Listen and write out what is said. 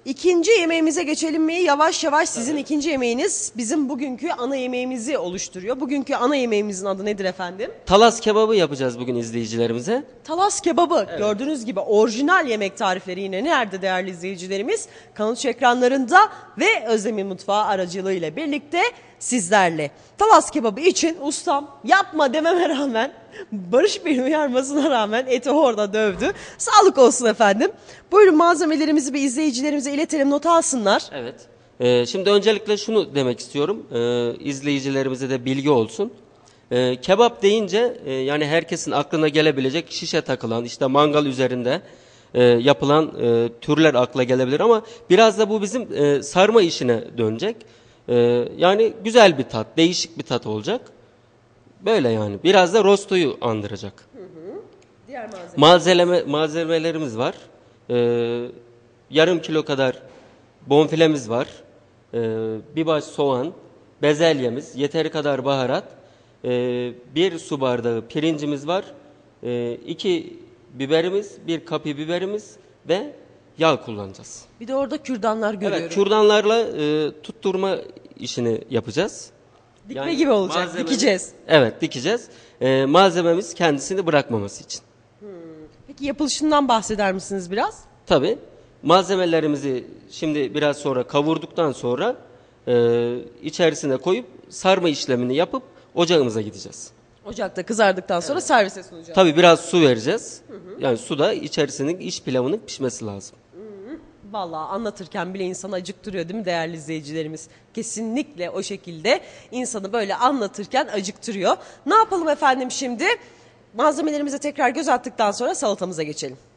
İkinci yemeğimize geçelim mi? Yavaş yavaş sizin ikinci yemeğiniz bizim bugünkü ana yemeğimizi oluşturuyor. Bugünkü ana yemeğimizin adı nedir efendim? Talas kebabı yapacağız bugün izleyicilerimize. Talas kebabı. Evet. Gördüğünüz gibi orijinal yemek tarifleri yine nerede değerli izleyicilerimiz? Kanal ekranlarında ve Özlem'in Mutfağı aracılığıyla birlikte sizlerle. Talas kebabı için ustam yapma dememe rağmen, Barış Bey'in uyarmasına rağmen eti orada dövdü. Sağlık olsun efendim. Buyurun malzemelerimizi bir izleyicilerimize iletelim, not alsınlar. Evet. Şimdi öncelikle şunu demek istiyorum. İzleyicilerimize de bilgi olsun. Kebap deyince yani herkesin aklına gelebilecek şişe takılan, işte mangal üzerinde yapılan türler akla gelebilir ama biraz da bu bizim sarma işine dönecek. Yani güzel bir tat, değişik bir tat olacak. Böyle yani. Biraz da rostoyu andıracak. Diğer Malzemelerimiz var. Yarım kilo kadar bonfilemiz var. Bir baş soğan, bezelyemiz, yeteri kadar baharat, bir su bardağı pirincimiz var. 2 biberimiz, bir kapya biberimiz ve yağ kullanacağız. Bir de orada kürdanlar görüyorum. Evet, kürdanlarla tutturma işini yapacağız. Dikme Yani gibi olacak, dikeceğiz. Evet, dikeceğiz. Malzememiz kendisini bırakmaması için. Peki yapılışından bahseder misiniz biraz? Tabii. Malzemelerimizi şimdi biraz sonra kavurduktan sonra içerisine koyup sarma işlemini yapıp ocağımıza gideceğiz. Ocakta kızardıktan sonra servise sunacağız. Tabii biraz su vereceğiz. Yani su da içerisinin iç pilavının pişmesi lazım. Vallahi anlatırken bile insan acıktırıyor değil mi değerli izleyicilerimiz? Kesinlikle o şekilde insanı böyle anlatırken acıktırıyor. Ne yapalım efendim şimdi? Malzemelerimize tekrar göz attıktan sonra salatamıza geçelim.